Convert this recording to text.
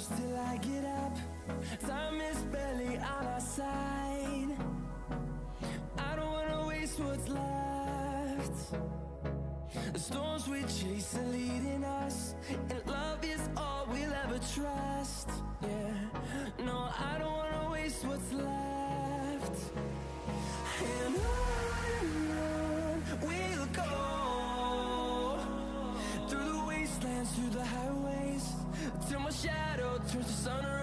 till I get up. Time is barely on our side. I don't wanna waste what's left. The storms we chase are leading us, and love is all we'll ever trust. Yeah, no, I don't wanna waste what's left. And on we'll go, through the wastelands, through the highways, till my shadow turns to sun rays.